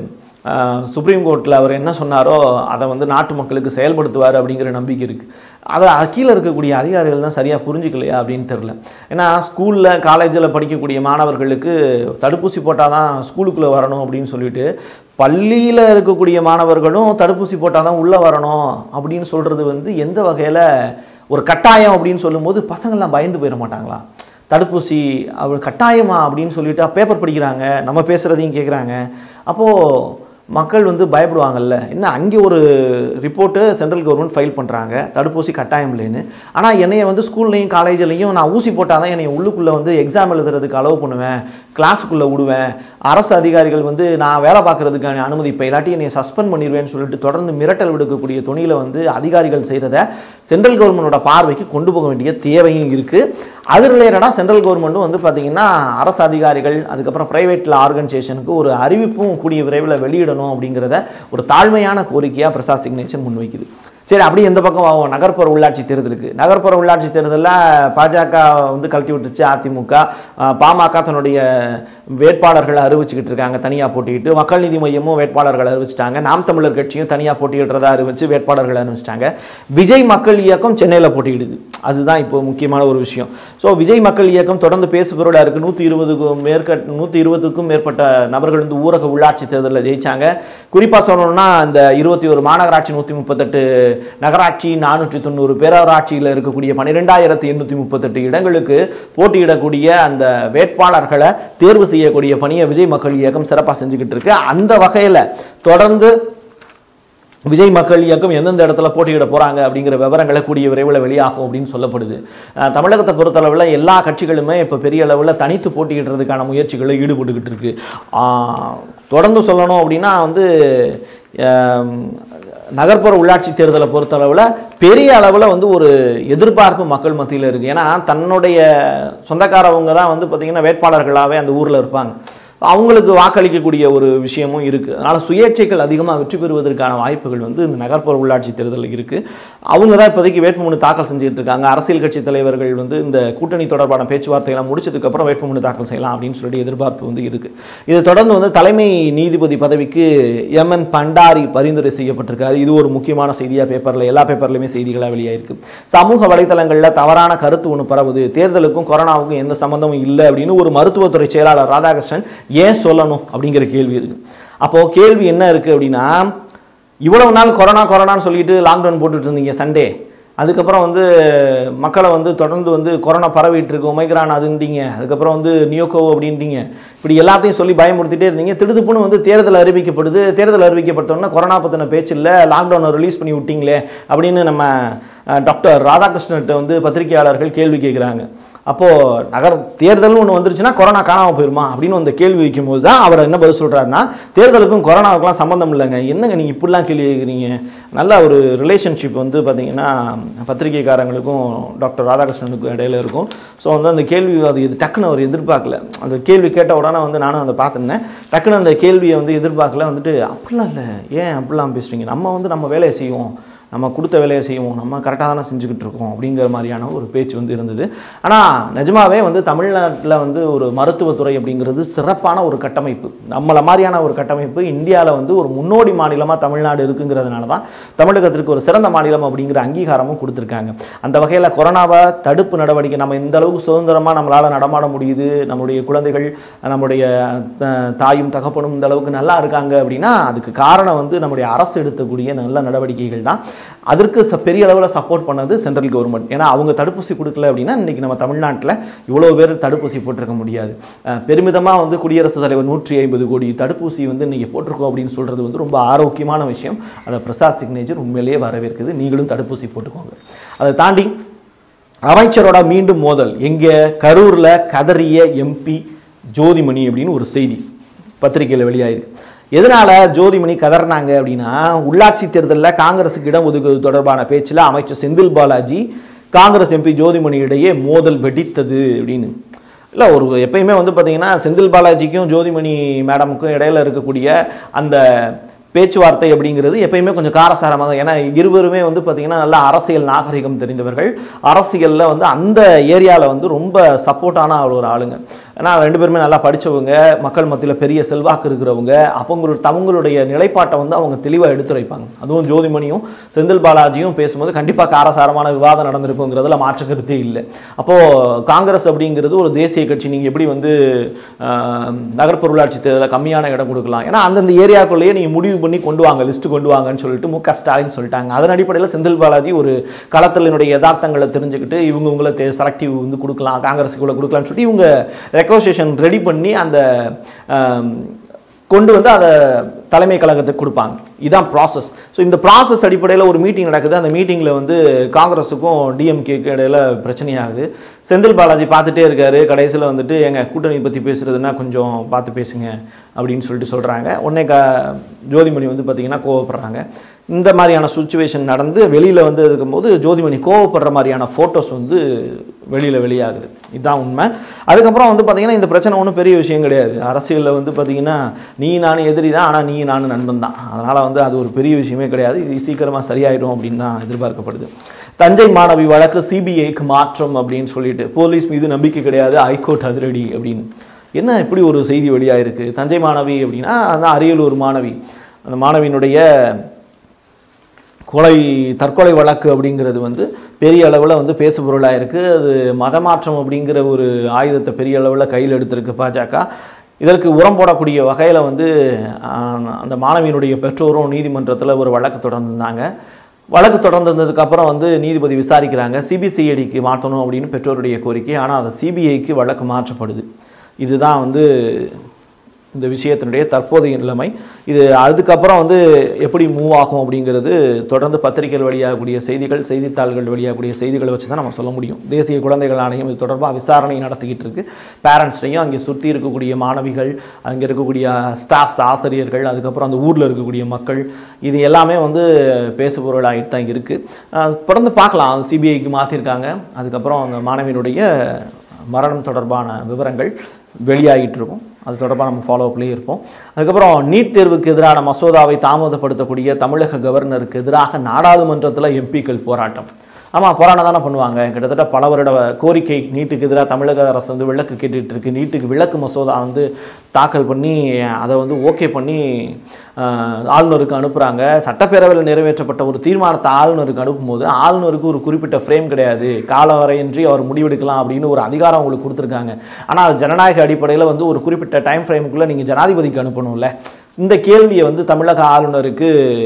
A: சுப்ரீம் கோர்ட்டில் அவர் என்ன சொன்னாரோ அதை வந்து நாட்டு மக்களுக்கு செயல்படுத்துவார் அப்படிங்கிற நம்பிக்கை இருக்குது. அதை கீழே இருக்கக்கூடிய அதிகாரிகள் தான் சரியாக புரிஞ்சிக்கலையா அப்படின்னு தெரில. ஏன்னா ஸ்கூலில் காலேஜில் படிக்கக்கூடிய மாணவர்களுக்கு தடுப்பூசி போட்டால் தான் ஸ்கூலுக்குள்ளே வரணும் அப்படின்னு சொல்லிட்டு பள்ளியில் இருக்கக்கூடிய மாணவர்களும் தடுப்பூசி போட்டால் தான் உள்ளே வரணும் அப்படின்னு சொல்கிறது வந்து எந்த வகையில் ஒரு கட்டாயம் அப்படின்னு சொல்லும்போது பசங்கள்லாம் பயந்து போயிட மாட்டாங்களா? தடுப்பூசி அவர் கட்டாயமா அப்படின்னு சொல்லிட்டு பேப்பர் படிக்கிறாங்க, நம்ம பேசுகிறதையும் கேட்குறாங்க. அப்போது மக்கள் வந்து பயப்படுவாங்கல்ல. என்ன அங்கே ஒரு ரிப்போர்ட்டு சென்ட்ரல் கவர்மெண்ட் ஃபைல் பண்ணுறாங்க தடுப்பூசி கட்டாயம் இல்லைன்னு. ஆனால் என்னைய வந்து ஸ்கூல்லையும் காலேஜ்லையும் நான் ஊசி போட்டால் தான் என்னை உள்ளுக்குள்ளே வந்து எக்ஸாம் எழுதுறதுக்கு அலோவ் பண்ணுவேன், கிளாஸுக்குள்ளே விடுவேன், அரசு அதிகாரிகள் வந்து நான் வேலை பார்க்குறதுக்கான அனுமதிப்பை இல்லாட்டி என்னை சஸ்பெண்ட் பண்ணிடுவேன்னு சொல்லிட்டு தொடர்ந்து மிரட்டல் விடுக்கக்கூடிய துணியில் வந்து அதிகாரிகள் செய்கிறத சென்ட்ரல் கவர்மெண்டோட பார்வைக்கு கொண்டு போக வேண்டிய தேவையும் இருக்குது. அது ரிலேட்டடாக சென்ட்ரல் கவர்மெண்ட்டும் வந்து பார்த்திங்கன்னா அரசு அதிகாரிகள் அதுக்கப்புறம் ப்ரைவேட்டில் ஆர்கனைசேஷனுக்கு ஒரு அறிவிப்பும் கூடிய விரைவில் வெளியிடணும் அப்படிங்கிறத ஒரு தாழ்மையான கோரிக்கையாக பிரசாத் சிக்னேச்சர் முன்வைக்குது. சரி, அப்படி எந்த பக்கம் ஆகும் நகர்ப்புற உள்ளாட்சி தேர்தலுக்கு. நகர்ப்புற உள்ளாட்சி தேர்தலில் பாஜக வந்து கழட்டி விட்டுச்சு அதிமுக. பாமக தன்னுடைய வேட்பாளர்களை அறிவிச்சுக்கிட்டு இருக்காங்க தனியாக போட்டிக்கிட்டு. மக்கள் நீதி மையமும் வேட்பாளர்களை அறிவிச்சிட்டாங்க. நாம் தமிழர் கட்சியும் தனியாக போட்டியிடுறதா அறிவிச்சு வேட்பாளர்களை அறிவிச்சிட்டாங்க. விஜய் மக்கள் இயக்கம் சென்னையில் போட்டியிடுது. அதுதான் இப்போ முக்கியமான ஒரு விஷயம். ஸோ விஜய் மக்கள் இயக்கம் தொடர்ந்து பேசுபொருளாக இருக்குது. 120க்கும் மேற்பட்ட நபர்கள் வந்து ஊரக உள்ளாட்சி தேர்தலில் ஜெயிச்சாங்க. குறிப்பாக சொல்லணும்னா இந்த 21 மாநகராட்சி, 138 நகராட்சி, 490 பேரூராட்சியில் இருக்கக்கூடிய 12,838 இடங்களுக்கு போட்டியிடக்கூடிய அந்த வேட்பாளர்களை தேர்வு செய்யக்கூடிய பணியை விஜய் மக்கள் இயக்கம் சிறப்பாக செஞ்சுக்கிட்டு இருக்கு. அந்த வகையில் தொடர்ந்து விஜய் மக்கள் இயக்கம் எந்தெந்த இடத்துல போட்டியிட போகிறாங்க அப்படிங்கிற விவரங்களை கூடிய விரைவில் வெளியாகும் அப்படின்னு சொல்லப்படுது. தமிழகத்தை பொறுத்தளவில் எல்லா கட்சிகளுமே இப்போ பெரிய அளவில் தனித்து போட்டியிடுறதுக்கான முயற்சிகளை ஈடுபட்டுக்கிட்டு இருக்கு. தொடர்ந்து சொல்லணும் அப்படின்னா வந்து நகர்ப்புற உள்ளாட்சி தேர்தலை பொறுத்தளவில் பெரிய அளவில் வந்து ஒரு எதிர்பார்ப்பு மக்கள் மத்தியில் இருக்குது. ஏன்னா தன்னுடைய சொந்தக்காரவங்க தான் வந்து பார்த்திங்கன்னா வேட்பாளர்களாகவே அந்த ஊரில் இருப்பாங்க. அவங்களுக்கு வாக்களிக்கக்கூடிய ஒரு விஷயமும் இருக்குது. அதனால் சுயேட்சைகள் அதிகமாக வெற்றி பெறுவதற்கான வாய்ப்புகள் வந்து இந்த நகர்ப்புற உள்ளாட்சி தேர்தலில் இருக்குது. அவங்க தான் இப்போதைக்கு வேட்புமனு தாக்கல் செஞ்சுட்டு இருக்காங்க. அரசியல் கட்சி தலைவர்கள் வந்து இந்த கூட்டணி தொடர்பான பேச்சுவார்த்தைகள்லாம் முடிச்சதுக்கப்புறம் வேட்புமனு தாக்கல் செய்யலாம் அப்படின்னு சொல்லிட்டு எதிர்பார்ப்பு வந்து இருக்குது. இதை தொடர்ந்து வந்து தலைமை நீதிபதி பதவிக்கு எம்என் பண்டாரி பரிந்துரை செய்யப்பட்டிருக்காரு. இது ஒரு முக்கியமான செய்தியாக பேப்பரில் எல்லா பேப்பர்லையுமே செய்திகளாக வெளியாயிருக்கு. சமூக வலைதளங்களில் தவறான கருத்து ஒன்று பரவுது, தேர்தலுக்கும் கொரோனாவுக்கும் எந்த சம்மந்தமும் இல்லை அப்படின்னு ஒரு மருத்துவத்துறை செயலாளர் ராதாகிருஷ்ணன் ஏன் சொல்லணும் அப்படிங்கிற கேள்வி இருக்கு. அப்போ கேள்வி என்ன இருக்கு அப்படின்னா, இவ்வளவு நாள் கொரோனான்னு சொல்லிட்டு லாக்டவுன் போட்டுட்டு இருந்தீங்க சண்டே, அதுக்கப்புறம் வந்து மக்களை வந்து தொடர்ந்து வந்து கொரோனா பரவிட்டு இருக்கு, ஒமைக்ரான் அதுன்றீங்க, அதுக்கப்புறம் வந்து நியோகோ அப்படின்றீங்க, இப்படி எல்லாத்தையும் சொல்லி பயமுறுத்திட்டே இருந்தீங்க. திடுப்புன்னு வந்து தேர்தல் அறிவிக்கப்படுது. தேர்தல் அறிவிக்கப்பட்டோன்னா கொரோனா பற்றின பேச்சு இல்லை, லாக்டவுனை ரிலீஸ் பண்ணி விட்டீங்களே அப்படின்னு நம்ம டாக்டர் ராதாகிருஷ்ணன்கிட்ட வந்து பத்திரிகையாளர்கள் கேள்வி கேட்குறாங்க. அப்போது தேர்தல்னு ஒன்று வந்துருச்சுன்னா கொரோனா காணாமல் போயிருமா அப்படின்னு அந்த கேள்வி வைக்கும்போது தான் அவர் என்ன பதில் சொல்கிறாருன்னா, தேர்தலுக்கும் கொரோனாவுக்குலாம் சம்மந்தம் இல்லைங்க, என்னங்க நீங்கள் இப்படிலாம் கேள்வி கேட்குறீங்க, நல்ல ஒரு ரிலேஷன்ஷிப் வந்து பார்த்தீங்கன்னா பத்திரிகைக்காரங்களுக்கும் டாக்டர் ராதாகிருஷ்ணனுக்கும் இடையில இருக்கும். ஸோ வந்து அந்த கேள்வி இது டக்குன்னு அவர் எதிர்பார்க்கல. அந்த கேள்வி கேட்ட உடனே வந்து நானும் அதை பார்த்துருந்தேன். டக்குன்னு அந்த கேள்வியை வந்து எதிர்பார்க்கல. வந்துட்டு அப்படிலாம் இல்லை, ஏன் அப்படிலாம் பேசுகிறீங்க, நம்ம வந்து நம்ம வேலையை செய்வோம், நம்ம கொடுத்த வேலையை செய்வோம், நம்ம கரெக்டாக தானே செஞ்சுக்கிட்டு இருக்கோம் அப்படிங்கிற மாதிரியான ஒரு பேச்சு வந்து இருந்தது. ஆனால் நிஜமாவே வந்து தமிழ்நாட்டில் வந்து ஒரு மருத்துவத்துறை அப்படிங்கிறது சிறப்பான ஒரு கட்டமைப்பு, நம்மள மாதிரியான ஒரு கட்டமைப்பு இந்தியாவில் வந்து ஒரு முன்னோடி மாநிலமாக தமிழ்நாடு இருக்குங்கிறதுனால தான் தமிழகத்திற்கு ஒரு சிறந்த மாநிலம் அப்படிங்கிற அங்கீகாரமும் கொடுத்துருக்காங்க. அந்த வகையில் கொரோனாவை தடுப்பு நடவடிக்கை நம்ம இந்த அளவுக்கு சுதந்திரமாக நம்மளால் நடமாட முடியுது, நம்முடைய குழந்தைகள் நம்முடைய தாயும் தகப்பனும் இந்த அளவுக்கு நல்லா இருக்காங்க அப்படின்னா அதுக்கு காரணம் வந்து நம்முடைய அரசு எடுக்கக்கூடிய நல்ல நடவடிக்கைகள் தான். அதற்கு பெரிய அளவில் சப்போர்ட் பண்ணது சென்ட்ரல் கவர்மெண்ட். ஏன்னா அவங்க தடுப்பூசி கொடுக்கல அப்படின்னா இன்றைக்கி நம்ம தமிழ்நாட்டில் இவ்வளோ பேர் தடுப்பூசி போட்டிருக்க முடியாது. பெருமிதமாக வந்து குடியரசுத் தலைவர் 150 கோடி தடுப்பூசி வந்து இன்றைக்கி போட்டிருக்கோம் அப்படின்னு சொல்கிறது வந்து ரொம்ப ஆரோக்கியமான விஷயம். அதை பிரசாத் சிக்னேச்சர் உண்மையிலேயே வரவேற்குது. நீங்களும் தடுப்பூசி போட்டுக்கோங்க. அதை தாண்டி அமைச்சரோட மீண்டும் மோதல், எங்கே கரூரில் கதறிய எம்பி ஜோதிமணி அப்படின்னு ஒரு செய்தி பத்திரிகையில் வெளியாயிருக்கு. எதனால ஜோதிமணி கதறினாங்க அப்படின்னா, உள்ளாட்சி தேர்தலில் காங்கிரஸுக்கு இடம் ஒதுக்குவது தொடர்பான பேச்சில் அமைச்சர் செந்தில் பாலாஜி காங்கிரஸ் எம்பி ஜோதிமணி இடையே மோதல் வெடித்தது அப்படின்னு. இல்லை, ஒரு எப்பயுமே வந்து பார்த்தீங்கன்னா செந்தில் பாலாஜிக்கும் ஜோதிமணி மேடமுக்கும் இடையில இருக்கக்கூடிய அந்த பேச்சுவார்த்தை அப்படிங்கிறது எப்பயுமே கொஞ்சம் காரசாரமாக தான். ஏன்னா இருவருமே வந்து பார்த்திங்கன்னா நல்லா அரசியல் நாகரிகம் தெரிந்தவர்கள், அரசியலில் வந்து அந்த ஏரியாவில் வந்து ரொம்ப சப்போர்ட்டான ஒரு ஆளுங்க. ஏன்னா ரெண்டு பேருமே நல்லா படித்தவங்க, மக்கள் மத்தியில் பெரிய செல்வாக்கு இருக்கிறவங்க. தங்களுடைய நிலைப்பாட்டை வந்து அவங்க தெளிவாக எடுத்துரைப்பாங்க. அதுவும் ஜோதிமணியும் செந்தில் பாலாஜியும் பேசும்போது கண்டிப்பாக காரசாரமான விவாதம் நடந்திருக்குங்கிறதுல மாற்று கருத்தே இல்லை. அப்போது காங்கிரஸ் அப்படிங்கிறது ஒரு தேசிய கட்சி, நீங்கள் எப்படி வந்து நகர்ப்புற உள்ளாட்சி தேர்தலில் கம்மியான இடம் கொடுக்கலாம், ஏன்னா அந்தந்த ஏரியாக்குள்ளேயே நீங்கள் முடிவு பண்ணி கொண்டு வாங்க, லிஸ்ட்டு கொண்டு வாங்கன்னு சொல்லிட்டு மு க ஸ்டாலின் சொல்லிட்டாங்க. அதன் அடிப்படையில் செந்தில் பாலாஜி ஒரு களத்தினுடைய யதார்த்தங்களை தெரிஞ்சுக்கிட்டு இவங்களை செலக்டிவ் வந்து கொடுக்கலாம், காங்கிரஸுக்குள்ள கொடுக்கலாம்னு சொல்லிட்டு இவங்க ரெக்கோசியேஷன் ரெடி பண்ணி அந்த கொண்டு வந்து அதை தலைமை கழகத்துக்கு கொடுப்பாங்க. இதுதான் ப்ராசஸ். ஸோ இந்த ப்ராசஸ் அடிப்படையில் ஒரு மீட்டிங் நடக்குது. அந்த மீட்டிங்கில் வந்து காங்கிரஸுக்கும் டிஎம்கேக்கு இடையில பிரச்சனையாகுது. செந்தில் பாலாஜி பார்த்துட்டே இருக்காரு. கடைசியில் வந்துட்டு எங்கள் கூட்டணி பற்றி பேசுகிறதுனா கொஞ்சம் பார்த்து பேசுங்க அப்படின்னு சொல்லிட்டு சொல்கிறாங்க. உடனே ஜோதிமணி வந்து பார்த்திங்கன்னா கோவப்படுறாங்க. இந்த மாதிரியான சுச்சுவேஷன் நடந்து வெளியில் வந்து இருக்கும்போது ஜோதிமணி கோவப்படுற மாதிரியான ஃபோட்டோஸ் வந்து வெளியாகுது. இதுதான் உண்மை. அதுக்கப்புறம் வந்து பார்த்திங்கன்னா இந்த பிரச்சனை ஒன்றும் பெரிய விஷயம் கிடையாது. அரசியலில் வந்து பார்த்திங்கன்னா நீ நானும் எதிரி தான், ஆனால் நீ நானும் நண்பன் தான். அதனால் வந்து அது ஒரு பெரிய விஷயமே கிடையாது. இது சீக்கிரமாக சரியாயிடும் அப்படின்னு தான் எதிர்பார்க்கப்படுது. தஞ்சை மாணவி வழக்கு சிபிஐக்கு மாற்றம் அப்படின்னு சொல்லிட்டு போலீஸ் மீது நம்பிக்கை கிடையாது, ஹைகோர்ட் அதிரடி அப்படின்னு. என்ன இப்படி ஒரு செய்தி வெளியாயிருக்கு? தஞ்சை மாணவி அப்படின்னா அதுதான் அரியலூர் மாணவி. அந்த மாணவியினுடைய தற்கொலை வழக்கு அப்படிங்கிறது வந்து பெரிய அளவில் வந்து பேசுபொருளாக இருக்குது. அது மதமாற்றம் அப்படிங்கிற ஒரு ஆயுதத்தை பெரிய அளவில் கையில் எடுத்திருக்கு பாஜக. இதற்கு உரம் போடக்கூடிய வகையில் வந்து அந்த மாணவியினுடைய பெற்றோரும் நீதிமன்றத்தில் ஒரு வழக்கு தொடர்ந்துருந்தாங்க. வழக்கு தொடர்ந்ததுக்கப்புறம் வந்து நீதிபதி விசாரிக்கிறாங்க. சிபிசிஐடிக்கு மாற்றணும் அப்படின்னு பெற்றோருடைய கோரிக்கை. ஆனால் அது சிபிஐக்கு வழக்கு மாற்றப்படுது. இதுதான் வந்து இந்த விஷயத்தினுடைய தற்போதைய நிலைமை. இது அதுக்கப்புறம் வந்து எப்படி மூவ் ஆகும் அப்படிங்கிறது தொடர்ந்து பத்திரிகைகள் வழியாகக்கூடிய செய்திகள், செய்தித்தாள்கள் வழியாகக்கூடிய செய்திகளை வச்சு தான் நம்ம சொல்ல முடியும். தேசிய குழந்தைகள் ஆணையம் இது தொடர்பாக விசாரணை நடத்திக்கிட்டு இருக்கு. பேரண்ட்ஸ்டையும் அங்கே சுற்றி இருக்கக்கூடிய மாணவிகள், அங்கே இருக்கக்கூடிய ஸ்டாஃப்ஸ், ஆசிரியர்கள், அதுக்கப்புறம் அந்த ஊரில் இருக்கக்கூடிய மக்கள், இது எல்லாமே வந்து பேசுபொருள் ஆகிட்டு தான் இருக்குது. தொடர்ந்து பார்க்கலாம். சிபிஐக்கு மாற்றிருக்காங்க. அதுக்கப்புறம் அந்த மாணவியினுடைய மரணம் தொடர்பான விவரங்கள் வெளியாகிட்டு இருக்கும். அது தொடர்பாக நம்ம ஃபாலோ அப்லேயே இருப்போம். அதுக்கப்புறம் நீட் தேர்வுக்கு எதிரான மசோதாவை தாமதப்படுத்தக்கூடிய தமிழக கவர்னருக்கு எதிராக நாடாளுமன்றத்தில் எம்பிக்கள் போராட்டம். ஆமாம், போராட்டம் தானே பண்ணுவாங்க. கிட்டத்தட்ட பல வருட கோரிக்கை நீட்டுக்கு எதிராக தமிழக அரசு வந்து விளக்கு கேட்டுட்டு இருக்கு. நீட்டுக்கு விளக்கு மசோதா வந்து தாக்கல் பண்ணி அதை வந்து ஓகே பண்ணி ஆளுநருக்கு அனுப்புகிறாங்க. சட்டப்பேரவையில் நிறைவேற்றப்பட்ட ஒரு தீர்மானத்தை ஆளுநருக்கு அனுப்பும்போது ஆளுநருக்கு ஒரு குறிப்பிட்ட ஃப்ரேம் கிடையாது, காலவரையின்றி அவர் முடிவெடுக்கலாம் அப்படின்னு ஒரு அதிகாரம் அவங்களுக்கு கொடுத்துருக்காங்க. ஆனால் அது ஜனநாயக அடிப்படையில் வந்து ஒரு குறிப்பிட்ட டைம் ஃப்ரேமுக்குள்ளே நீங்கள் ஜனாதிபதிக்கு அனுப்பணும்ல. இந்த கேள்வியை வந்து தமிழக ஆளுநருக்கு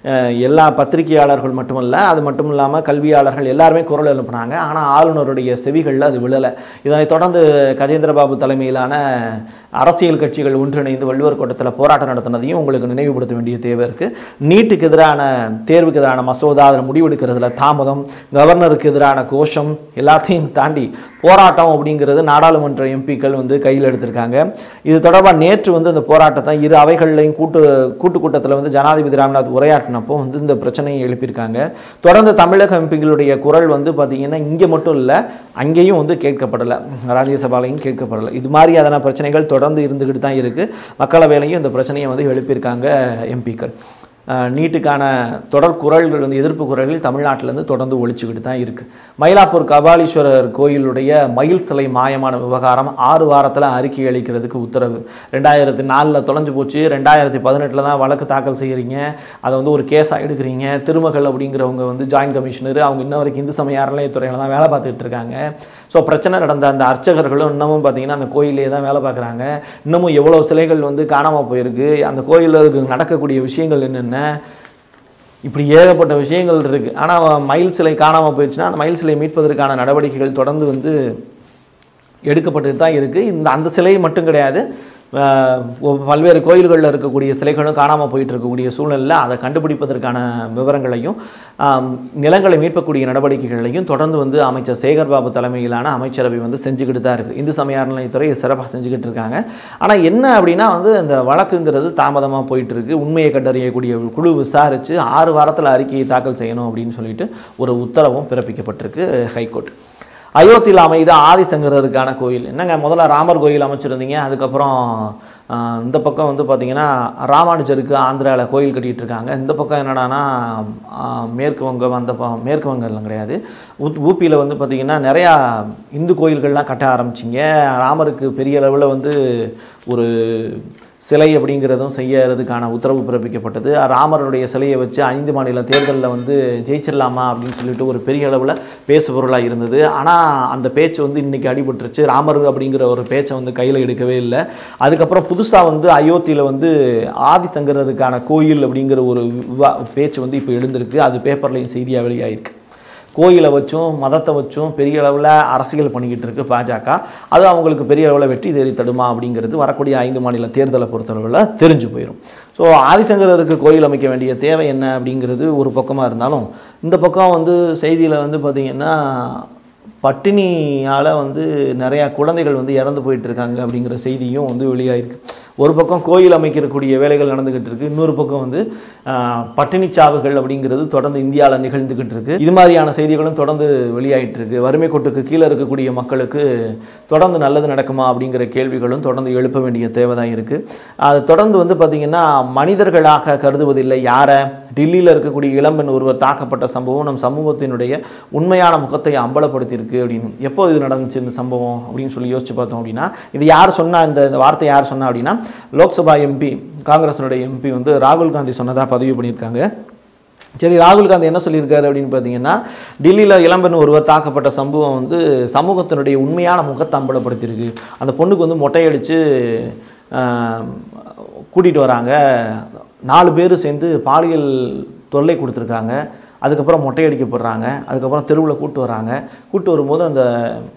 A: எல்லா பத்திரிகையாளர்கள் மட்டுமல்ல, அது மட்டும் இல்லாமல் கல்வியாளர்கள் எல்லாருமே குரல் எழுப்பினாங்க. ஆனால் ஆளுநருடைய செவிகளில் அது விழலை. இதனைத் தொடர்ந்து கஜேந்திரபாபு தலைமையிலான அரசியல் கட்சிகள் ஒன்றிணைந்து வள்ளுவர் கோட்டத்தில் போராட்டம் நடத்தினதையும் உங்களுக்கு நினைவுபடுத்த வேண்டிய தேவை இருக்குது. நீட்டுக்கு எதிரான தேர்வுக்கு எதிரான மசோதா அதில் முடிவெடுக்கிறதுல தாமதம், கவர்னருக்கு எதிரான கோஷம் எல்லாத்தையும் தாண்டி போராட்டம் அப்படிங்கிறது நாடாளுமன்ற எம்பிக்கள் வந்து கையில் எடுத்திருக்காங்க. இது தொடர்பாக நேற்று வந்து இந்த போராட்டத்தை இரு அவைகள்லையும் கூட்டத்தில் வந்து ஜனாதிபதி ராம்நாத் உரையாற்றினப்போ வந்து இந்த பிரச்சனையை எழுப்பியிருக்காங்க. தொடர்ந்து தமிழக எம்பிக்களுடைய குரல் வந்து பார்த்திங்கன்னா இங்கே மட்டும் இல்லை, அங்கேயும் வந்து கேட்கப்படலை, ராஜ்யசபாலையும் கேட்கப்படலை. இது மாதிரியான பிரச்சனைகள் தொடர்ந்து இருந்துக்கிட்டு தான் இருக்குது. மக்களவையிலையும் இந்த பிரச்சனையை வந்து எழுப்பியிருக்காங்க எம்பிக்கள். நீட்டுக்கான தொடர் குரல்கள் வந்து எதிர்ப்பு குரல்கள் தமிழ்நாட்டிலேருந்து தொடர்ந்து ஒழிச்சுக்கிட்டு தான் இருக்குது. மயிலாப்பூர் கபாலீஸ்வரர் கோயிலுடைய மயில் சிலை மாயமான விவகாரம் 6 வாரத்தில் அறிக்கை அளிக்கிறதுக்கு உத்தரவு. 2004 தொலைஞ்சு போச்சு, 2018 தான் வழக்கு தாக்கல் செய்கிறீங்க, அதை வந்து ஒரு கேஸாக எடுக்கிறீங்க. திருமகள் அப்படிங்கிறவங்க வந்து ஜாயின்ட் கமிஷனர், அவங்க இன்ன வரைக்கும் இந்து சமய அறநிலையத்துறையில் தான் வேலை பார்த்துக்கிட்டு இருக்காங்க. ஸோ பிரச்சனை நடந்த அந்த அர்ச்சகர்களும் இன்னமும் பார்த்திங்கன்னா அந்த கோயிலே தான் வேலை பார்க்குறாங்க. இன்னமும் எவ்வளோ சிலைகள் வந்து காணாமல் போயிருக்கு, அந்த கோயிலுக்கு நடக்கக்கூடிய விஷயங்கள் என்னென்ன, இப்படி ஏகப்பட்ட விஷயங்கள் இருக்குது. ஆனால் மயில் சிலை காணாமல் போயிடுச்சுன்னா அந்த மயில் சிலை மீட்பதற்கான நடவடிக்கைகள் தொடர்ந்து வந்து எடுக்கப்பட்டு தான் இருக்குது. அந்த சிலை மட்டும் கிடையாது, பல்வேறு கோயில்களில் இருக்கக்கூடிய சிலைகளும் காணாமல் போயிட்டு இருக்கக்கூடிய சூழ்நிலையில் அதை கண்டுபிடிப்பதற்கான விவரங்களையும் நிலங்களை மீட்கக்கூடிய நடவடிக்கைகளையும் தொடர்ந்து வந்து அமைச்சர் சேகர்பாபு தலைமையிலான அமைச்சரவை வந்து செஞ்சுக்கிட்டு தான் இருக்குது. இந்து சமய அறநிலையத்துறை சிறப்பாக செஞ்சுக்கிட்டு இருக்காங்க. ஆனால் என்ன அப்படின்னா வந்து இந்த வழக்குங்கிறது தாமதமாக போயிட்டு இருக்கு. உண்மையை கண்டறியக்கூடிய குழு விசாரித்து 6 வாரத்தில் அறிக்கையை தாக்கல் செய்யணும் அப்படின்னு சொல்லிட்டு ஒரு உத்தரவும் பிறப்பிக்கப்பட்டிருக்கு ஹைகோர்ட். அயோத்தியில் அமைத ஆதிசங்கரருக்கான கோயில் என்னங்க, முதல்ல ராமர் கோயில் அமைச்சிருந்தீங்க, அதுக்கப்புறம் இந்த பக்கம் வந்து பார்த்திங்கன்னா ராமானுஜருக்கு ஆந்திராவில் கோயில் கட்டிகிட்டு இருக்காங்க. இந்த பக்கம் என்னடானா மேற்கு வங்கம், மேற்கு வங்கம்லாம் கிடையாது, ஊபியில் வந்து பார்த்திங்கன்னா நிறையா இந்து கோயில்கள்லாம் கட்ட ஆரம்பிச்சிங்க. ராமருக்கு பெரிய அளவில் வந்து ஒரு சிலை அப்படிங்கிறதும் செய்யறதுக்கான உத்தரவு பிறப்பிக்கப்பட்டது. ராமருடைய சிலையை வச்சு 5 மாநில தேர்தலில் வந்து ஜெயிச்சிடலாமா அப்படின்னு சொல்லிட்டு ஒரு பெரிய அளவில் பேசு பொருளாக இருந்தது. ஆனால் அந்த பேச்சு வந்து இன்றைக்கி அடிபட்டுருச்சு. ராமர் அப்படிங்கிற ஒரு பேச்சை வந்து கையில் எடுக்கவே இல்லை. அதுக்கப்புறம் புதுசாக வந்து அயோத்தியில் வந்து ஆதிசங்கரருக்கான கோயில் அப்படிங்கிற ஒரு பேச்சு வந்து இப்போ எழுந்திருக்கு. அது பேப்பர்லையும் செய்தியாக வெளியாயிருக்கு. கோயிலை வச்சும் மதத்தை வச்சும் பெரிய அளவில் அரசியல் பண்ணிக்கிட்டு இருக்குது பாஜக. அது அவங்களுக்கு பெரிய அளவில் வெற்றி தேடி தடுமா அப்படிங்கிறது வரக்கூடிய 5 மாநில தேர்தலை பொறுத்தளவில் தெரிஞ்சு போயிடும். ஸோ ஆதிசங்கரருக்கு கோயில் அமைக்க வேண்டிய தேவை என்ன அப்படிங்கிறது ஒரு பக்கமாக இருந்தாலும், இந்த பக்கம் வந்து செய்தியில் வந்து பார்த்திங்கன்னா பட்டினியால் வந்து நிறையா குழந்தைகள் வந்து இறந்து போயிட்டுருக்காங்க அப்படிங்கிற செய்தியும் வந்து வெளியாகிருக்கு. ஒரு பக்கம் கோயில் அமைக்கக்கூடிய வேலைகள் நடந்துக்கிட்டு இருக்குது, இன்னொரு பக்கம் வந்து பட்டினி சாவுகள் அப்படிங்கிறது தொடர்ந்து இந்தியாவில் நிகழ்ந்துக்கிட்டு இருக்குது. இது மாதிரியான செய்திகளும் தொடர்ந்து வெளியாகிட்டு இருக்கு. வறுமை கோட்டுக்கு கீழே இருக்கக்கூடிய மக்களுக்கு தொடர்ந்து நல்லது நடக்குமா அப்படிங்கிற கேள்விகளும் தொடர்ந்து எழுப்ப வேண்டிய தேவை தான் இருக்குது. அது தொடர்ந்து வந்து பார்த்திங்கன்னா மனிதர்களாக கருதுவதில்லை யாரை, டெல்லியில் இருக்கக்கூடிய இளம்பெண் ஒருவர் தாக்கப்பட்ட சம்பவம் நம் சமூகத்தினுடைய உண்மையான முகத்தை அம்பலப்படுத்தியிருக்கு அப்படின்னு. எப்போ இது நடந்துச்சு இந்த சம்பவம் அப்படின்னு சொல்லி யோசிச்சு பார்த்தோம் அப்படின்னா, இது யார் சொன்னா, இந்த வார்த்தை யார் சொன்னா அப்படின்னா லோக்சபா எம்பி, காங்கிரஸினுடைய எம்பி வந்து ராகுல் காந்தி சொன்னதாக பதிவு பண்ணியிருக்காங்க. சரி, ராகுல் காந்தி என்ன சொல்லியிருக்காரு அப்படின்னு பார்த்தீங்கன்னா, டெல்லியில் இளம்பெண் ஒருவர் தாக்கப்பட்ட சம்பவம் வந்து சமூகத்தினுடைய உண்மையான முகத்தை அம்பலப்படுத்தியிருக்கு. அந்த பொண்ணுக்கு வந்து மொட்டையடித்து கூட்டிகிட்டு வராங்க, 4 பேர் சேர்ந்து பாலியல் தொல்லை கொடுத்துருக்காங்க, அதுக்கப்புறம் மொட்டையடிக்கப்படுறாங்க, அதுக்கப்புறம் தெருவில் கூட்டு வரும்போது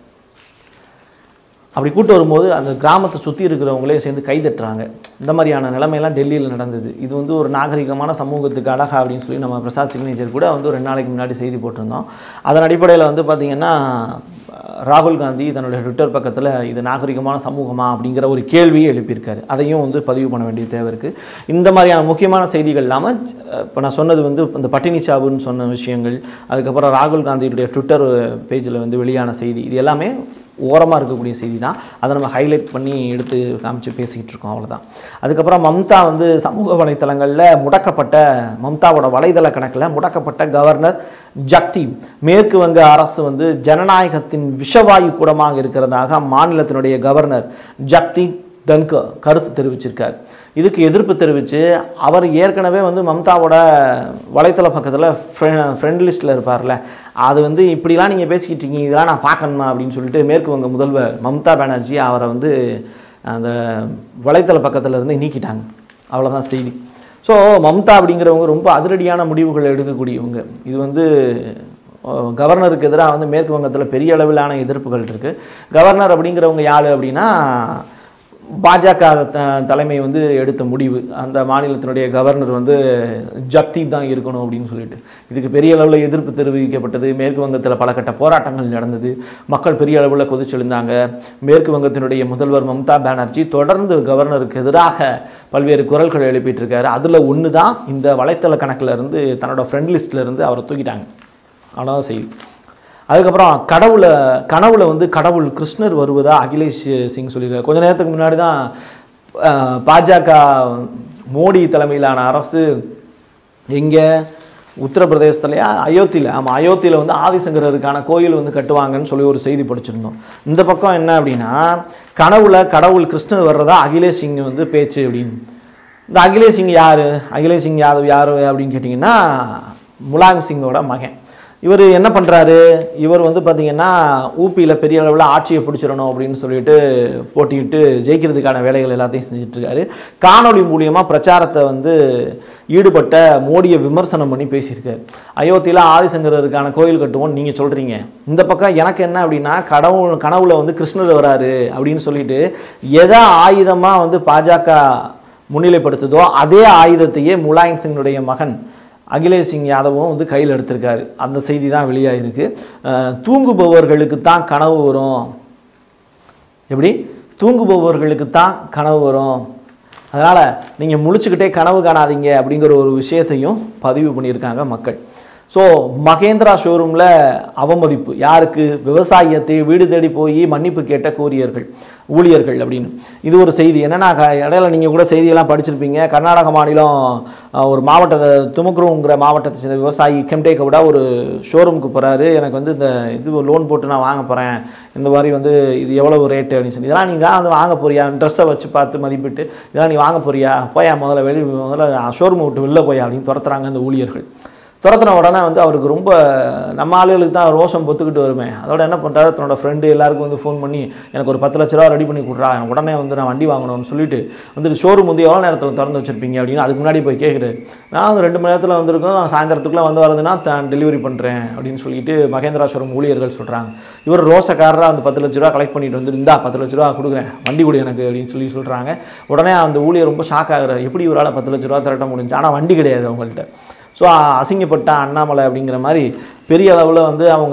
A: அப்படி கூட்டு வரும்போது அந்த கிராமத்தை சுற்றி இருக்கிறவங்களே சேர்ந்து கைதட்டுறாங்க. இந்த மாதிரியான நிலைமையெல்லாம் டெல்லியில் நடந்தது. இது வந்து ஒரு நாகரிகமான சமூகத்துக்கு அழகா அப்படின்னு சொல்லி நம்ம பிரசாத் சிக்னேச்சர் கூட வந்து 2 நாளைக்கு முன்னாடி செய்தி போட்டிருந்தோம். அதன் அடிப்படையில் வந்து பார்த்திங்கன்னா ராகுல் காந்தி தன்னுடைய ட்விட்டர் பக்கத்தில் இது நாகரிகமான சமூகமா அப்படிங்கிற ஒரு கேள்வியை எழுப்பியிருக்காரு. அதையும் வந்து பதிவு பண்ண வேண்டிய தேவை இருக்குது. இந்த மாதிரியான முக்கியமான செய்திகள் இல்லாமல் இப்போ நான் சொன்னது வந்து இந்த பட்டினி சாவுன்னு சொன்ன விஷயங்கள், அதுக்கப்புறம் ராகுல் காந்தியுடைய ட்விட்டர் பேஜில் வந்து வெளியான செய்தி, இது எல்லாமே ஓரமாக இருக்கக்கூடிய செய்தி தான். அதை நம்ம ஹைலைட் பண்ணி எடுத்து காமிச்சு பேசிக்கிட்டு இருக்கோம், அவ்வளோதான். அதுக்கப்புறம் மம்தா வந்து சமூக வலைத்தளங்களில் மம்தாவோட வலைதள கணக்கில் முடக்கப்பட்ட கவர்னர் ஜக்தீப், மேற்கு வங்க அரசு வந்து ஜனநாயகத்தின் விஷவாயு கூடமாக இருக்கிறதாக மாநிலத்தினுடைய கவர்னர் ஜக்தீப் தன்கர் கருத்து தெரிவிச்சிருக்கார். இதுக்கு எதிர்ப்பு தெரிவித்து அவர் ஏற்கனவே வந்து மம்தாவோட வலைத்தள பக்கத்தில் ஃப்ரெண்ட் லிஸ்ட்டில் இருப்பார்ல, அது வந்து இப்படிலாம் நீங்கள் பேசிக்கிட்டு இருக்கீங்க, இதெல்லாம் நான் பார்க்கணுமா அப்படின்னு சொல்லிட்டு மேற்கு வங்க முதல்வர் மம்தா பானர்ஜி அவரை வந்து அந்த வலைத்தள பக்கத்தில் இருந்து நீக்கிட்டாங்க. அவ்வளோதான் செய்தி. ஸோ மம்தா அப்படிங்கிறவங்க ரொம்ப அதிரடியான முடிவுகள் எடுக்கக்கூடியவங்க. இது வந்து கவர்னருக்கு எதிராக வந்து மேற்கு வங்கத்தில் பெரிய அளவிலான எதிர்ப்புகள் இருக்குது. கவர்னர் அப்படிங்கிறவங்க யார் அப்படின்னா பாஜக தலைமை வந்து எடுத்த முடிவு. அந்த மாநிலத்தினுடைய கவர்னர் வந்து ஜக்தீப் தான் இருக்கணும் அப்படின்னு சொல்லிட்டு இதுக்கு பெரிய அளவில் எதிர்ப்பு தெரிவிக்கப்பட்டது. மேற்கு வங்கத்தில் பல கட்ட போராட்டங்கள் நடந்தது. மக்கள் பெரிய அளவில் கொதிச்செழுந்தாங்க. மேற்கு வங்கத்தினுடைய முதல்வர் மம்தா பானர்ஜி தொடர்ந்து கவர்னருக்கு எதிராக பல்வேறு குரல்கள் எழுப்பிட்டு இருக்காரு. அதில் ஒன்று தான் இந்த வலைத்தள கணக்கில் இருந்து தன்னோட ஃப்ரெண்ட் லிஸ்ட்டில் இருந்து அவரை தூக்கிட்டாங்க. அவ்வளோதான் செய்தி. அதுக்கப்புறம் கனவுல வந்து கடவுள் கிருஷ்ணர் வருவதா அகிலேஷ் சிங் சொல்லியிருக்காரு. கொஞ்ச நேரத்துக்கு முன்னாடி தான் பாஜக மோடி தலைமையிலான அரசு எங்கே உத்தரப்பிரதேசத்துலையா அயோத்தியில், ஆமாம் அயோத்தியில் வந்து ஆதிசங்கரருக்கான கோயில் வந்து கட்டுவாங்கன்னு சொல்லி ஒரு செய்தி படிச்சிருந்தோம். இந்த பக்கம் என்ன அப்படின்னா கனவுல கடவுள் கிருஷ்ணர் வர்றதா அகிலேஷ் சிங் வந்து பேச்சு அப்படின்னு. இந்த அகிலேஷ் சிங் யார்? அகிலேஷ் சிங் யாதவ் யார் அப்படின்னு கேட்டிங்கன்னா முலாயம் சிங்கோட மகன். இவர் என்ன பண்ணுறாரு? இவர் வந்து பார்த்திங்கன்னா ஊபியில் பெரிய அளவில் ஆட்சியை பிடிச்சிடணும் அப்படின்னு சொல்லிட்டு போட்டிட்டு ஜெயிக்கிறதுக்கான வேலைகள் எல்லாத்தையும் செஞ்சிட்ருக்காரு. காணொலி மூலியமாக பிரச்சாரத்தை வந்து ஈடுபட்ட மோடியை விமர்சனம் பண்ணி பேசியிருக்காரு. அயோத்தியில் ஆதிசங்கரருக்கான கோயில் கட்டுவோம் நீங்கள் சொல்கிறீங்க, இந்த பக்கம் எனக்கு என்ன அப்படின்னா கனவுல வந்து கிருஷ்ணர் வராரு அப்படின்னு சொல்லிட்டு எதை ஆயுதமாக வந்து பாஜக முன்னிலைப்படுத்துதோ அதே ஆயுதத்தையே முலாயம் சிங்குடைய மகன் அகிலேஷ் சிங் யாதவும் வந்து கையில் எடுத்திருக்காரு. அந்த செய்தி தான் வெளியாகிருக்கு. தூங்குபவர்களுக்கு தான் கனவு வரும். எப்படி? தூங்குபவர்களுக்கு தான் கனவு வரும். அதனால் நீங்கள் முழிச்சுக்கிட்டே கனவு காணாதீங்க அப்படிங்கிற ஒரு விஷயத்தையும் பதிவு பண்ணியிருக்காங்க மக்கள். ஸோ மகேந்திரா ஷோரூமில் அவமதிப்பு யாருக்கு? விவசாயத்தை வீடு தேடி போய் மன்னிப்பு கேட்ட ஊழியர்கள் அப்படின்னு இது ஒரு செய்தி. என்னென்னா இடையில நீங்கள் கூட செய்தியெல்லாம் படிச்சிருப்பீங்க. கர்நாடக மாநிலம் ஒரு மாவட்டத்தை துமுக்குருங்கிற மாவட்டத்தை சேர்ந்த விவசாயி கெம்டேக்கை விட ஒரு ஷோரூமுக்கு போகிறாரு. எனக்கு வந்து இது லோன் போட்டு நான் வாங்க போகிறேன், இந்த மாதிரி வந்து இது எவ்வளவு ரேட்டு அப்படின்னு சொல்லி. இதெல்லாம் நீங்கள் வந்து வாங்க போறியா? ட்ரெஸ்ஸை வச்சு பார்த்து மதிப்பிட்டு இதெல்லாம் நீ வாங்க போறியா? போயா முதல்ல ஷோரூமை விட்டு வெளில போயா அப்படின்னு துரத்துறாங்க இந்த ஊழியர்கள். துரத்தின உடனே வந்து அவருக்கு ரொம்ப நம்ம ஆளுகளுக்கு தான் ரோஷம் பொத்துக்கிட்டு வருமே. அதோட என்ன பண்ணுறாரு? தன்னோட ஃப்ரெண்டு எல்லாருக்கும் வந்து ஃபோன் பண்ணி எனக்கு ஒரு 10 லட்ச ரூபா ரெடி பண்ணி கொடுறா, உடனே வந்து நான் வண்டி வாங்கணும்னு சொல்லிட்டு வந்துட்டு ஷோரூம் வந்து எவ்வளோ நேரத்தில் திறந்து வச்சுருப்பீங்க அப்படின்னு அதுக்கு முன்னாடி போய் கேட்குறாரு. நான் வந்து 2 மணி நேரத்தில் வந்திருக்கோம், சாயந்தரத்துக்குள்ளே வந்து வரதுன்னா டெலிவரி பண்ணுறேன் அப்படின்னு சொல்லிட்டு மகேந்திரா ஷோரூம் ஊழியர்கள் சொல்கிறாங்க. இவர் ரோஷக்காரராக அந்த 10 லட்ச ரூபா கலெக்ட் பண்ணிட்டு வந்து இந்தா 10 லட்ச ரூபா கொடுக்குறேன், வண்டி கொடு எனக்கு அப்படின்னு சொல்கிறாங்க. உடனே அந்த ஊழியர் ரொம்ப ஷாக் ஆகுறாரு. எப்படி இவரால் 10 லட்ச ரூபா திரட்ட முடிஞ்சு? ஆனால் வண்டி கிடையாது அவங்கள்ட்ட. ஸோ அசிங்கப்பட்ட அண்ணாமலை அப்படிங்கிற மாதிரி பெரிய அளவில் வந்து அவங்க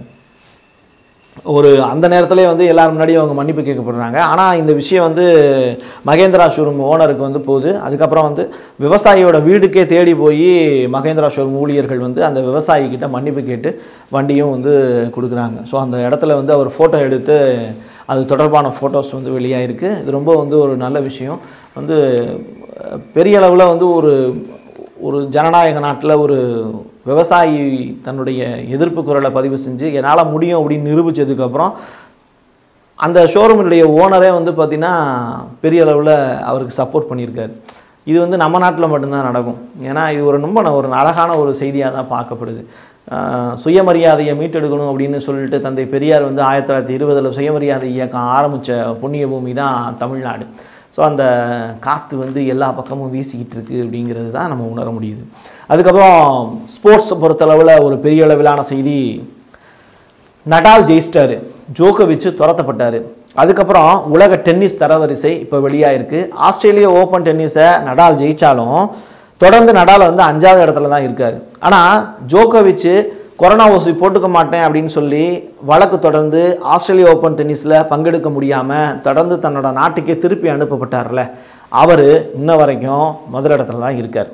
A: ஒரு அந்த நேரத்துலேயே வந்து எல்லாரும் முன்னாடியும் அவங்க மன்னிப்பு கேட்கப்படுறாங்க. ஆனால் இந்த விஷயம் வந்து மகேந்திரா ஷோரூம் ஓனருக்கு வந்து போகுது. அதுக்கப்புறம் வந்து விவசாயியோட வீடுக்கே தேடி போய் மகேந்திரா ஷோரூம் ஊழியர்கள் வந்து அந்த விவசாயிக்கிட்ட மன்னிப்பு கேட்டு வண்டியும் வந்து கொடுக்குறாங்க. ஸோ அந்த இடத்துல வந்து அவர் ஃபோட்டோ எடுத்து அது தொடர்பான ஃபோட்டோஸ் வந்து வெளியாகிருக்கு. இது ரொம்ப வந்து ஒரு நல்ல விஷயம். வந்து பெரிய அளவில் வந்து ஒரு ஜனநாயக நாட்டில் ஒரு விவசாயி தன்னுடைய எதிர்ப்பு குரலை பதிவு செஞ்சு என்னால் முடியும் அப்படின்னு நிரூபித்ததுக்கப்புறம் அந்த ஷோரூமினுடைய ஓனரே வந்து பார்த்திங்கன்னா பெரிய அளவில் அவருக்கு சப்போர்ட் பண்ணியிருக்காரு. இது வந்து நம்ம நாட்டில் மட்டும்தான் நடக்கும். ஏன்னா இது ஒரு அழகான ஒரு செய்தியாக தான் பார்க்கப்படுது. சுயமரியாதையை மீட்டெடுக்கணும் அப்படின்னு சொல்லிட்டு தந்தை பெரியார் வந்து 1920 சுயமரியாதை இயக்கம் ஆரம்பித்த புண்ணிய பூமி தான் தமிழ்நாடு. ஸோ அந்த காற்று வந்து எல்லா பக்கமும் வீசிக்கிட்டு இருக்குது அப்படிங்கிறது தான் நம்ம உணர முடியுது. அதுக்கப்புறம் ஸ்போர்ட்ஸை பொறுத்தளவில் ஒரு பெரிய அளவிலான செய்தி. நடால் ஜெயிச்சிட்டாரு, ஜோகோவிச் துரத்தப்பட்டார். அதுக்கப்புறம் உலக டென்னிஸ் தரவரிசை இப்போ வெளியாகிருக்கு. ஆஸ்திரேலியா ஓப்பன் டென்னிஸை நடால் ஜெயித்தாலும் தொடர்ந்து நடால் வந்து 5வது இடத்துல தான் இருக்கார். ஆனால் ஜோகோவிச் கொரோனா ஊசி போட்டுக்க மாட்டேன் அப்படின்னு சொல்லி வழக்கு தொடர்ந்து ஆஸ்திரேலியா ஓப்பன் டென்னிஸில் பங்கெடுக்க முடியாமல் தொடர்ந்து தன்னோட நாட்டுக்கே திருப்பி அனுப்பப்பட்டார்ல, அவர் இன்ன வரைக்கும் முதலிடத்துல தான் இருக்கார்.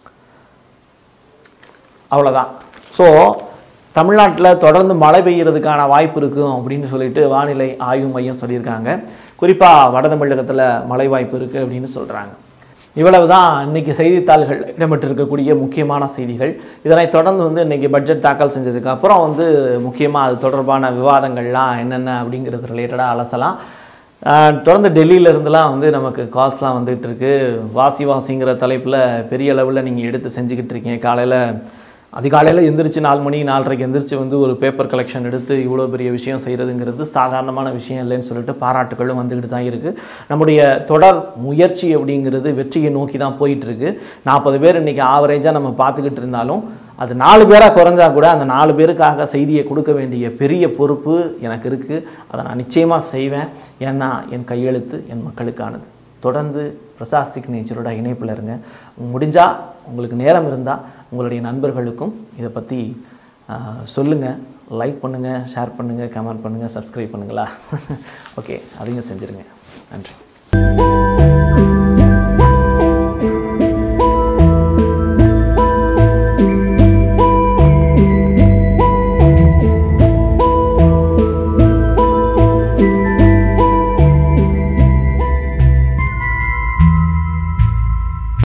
A: அவ்வளோதான். ஸோ தமிழ்நாட்டில் தொடர்ந்து மழை பெய்யறதுக்கான வாய்ப்பு இருக்கும் அப்படின்னு சொல்லிட்டு வானிலை ஆய்வு மையம் சொல்லியிருக்காங்க. குறிப்பாக வட தமிழகத்தில் மழை வாய்ப்பு இருக்குது அப்படின்னு சொல்கிறாங்க. இவ்வளவு தான் இன்றைக்கி செய்தித்தாள்கள் இடம்பெற்றிருக்கக்கூடிய முக்கியமான செய்திகள். இதனைத் தொடர்ந்து வந்து இன்றைக்கி பட்ஜெட் தாக்கல் செஞ்சதுக்கு அப்புறம் வந்து முக்கியமாக அது தொடர்பான விவாதங்கள்லாம் என்னென்ன அப்படிங்கிறது ரிலேட்டடாக அலசலாம். தொடர்ந்து டெல்லியிலேருந்துலாம் வந்து நமக்கு கால்ஸ்லாம் வந்துகிட்டு இருக்கு. வாசிங்கிற தலைப்பில் பெரிய அளவில் நீங்கள் எடுத்து செஞ்சுக்கிட்டு இருக்கீங்க. காலையில் அதிகாலையில் எந்திரிச்சு 4 மணி 4:30 எந்திரிச்சு வந்து ஒரு பேப்பர் கலெக்ஷன் எடுத்து இவ்வளோ பெரிய விஷயம் செய்கிறதுங்கிறது சாதாரணமான விஷயம் இல்லைன்னு சொல்லிட்டு பாராட்டுகளும் வந்துக்கிட்டு தான் இருக்குது. நம்முடைய தொடர் முயற்சி அப்படிங்கிறது வெற்றியை நோக்கி தான் போயிட்டுருக்கு. 40 பேர் இன்றைக்கி ஆவரேஜாக நம்ம பார்த்துக்கிட்டு இருந்தாலும் அது 4 பேராக குறைஞ்சா கூட அந்த 4 பேருக்காக செய்தியை கொடுக்க வேண்டிய பெரிய பொறுப்பு எனக்கு இருக்குது. அதை நான் நிச்சயமாக செய்வேன். ஏன்னா என் கையெழுத்து என் மக்களுக்கானது. தொடர்ந்து பிரசாத் சிக்னேச்சரோட இணைப்பில் இருங்க. முடிஞ்சால் உங்களுக்கு நேரம் இருந்தால் உங்களுடைய நண்பர்களுக்கும் இதை பற்றி சொல்லுங்கள். லைக் பண்ணுங்கள், ஷேர் பண்ணுங்கள், கமெண்ட் பண்ணுங்கள், சப்ஸ்கிரைப் பண்ணுங்களா? ஓகே, அதையும் செஞ்சுருங்க. நன்றி.